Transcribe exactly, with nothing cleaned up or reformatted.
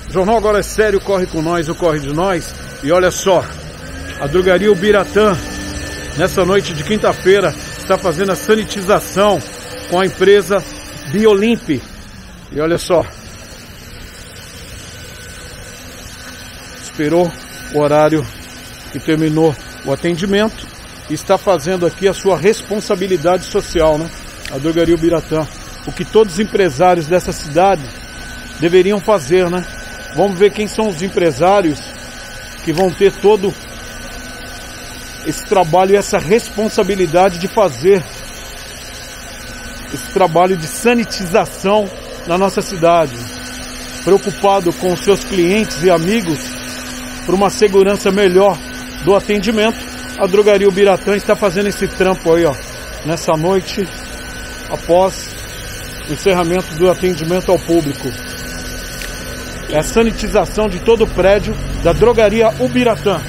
O Jornal Agora é Sério corre com nós, o corre de nós. E olha só, a drogaria Ubiratã, nessa noite de quinta-feira, está fazendo a sanitização com a empresa Biolimp. E olha só, esperou o horário que terminou o atendimento e está fazendo aqui a sua responsabilidade social, né? A drogaria Ubiratã, o que todos os empresários dessa cidade deveriam fazer, né? Vamos ver quem são os empresários que vão ter todo esse trabalho e essa responsabilidade de fazer esse trabalho de sanitização na nossa cidade, preocupado com os seus clientes e amigos por uma segurança melhor do atendimento. A drogaria Ubiratã está fazendo esse trampo aí, ó, nessa noite após o encerramento do atendimento ao público. É a sanitização de todo o prédio da drogaria Ubiratã.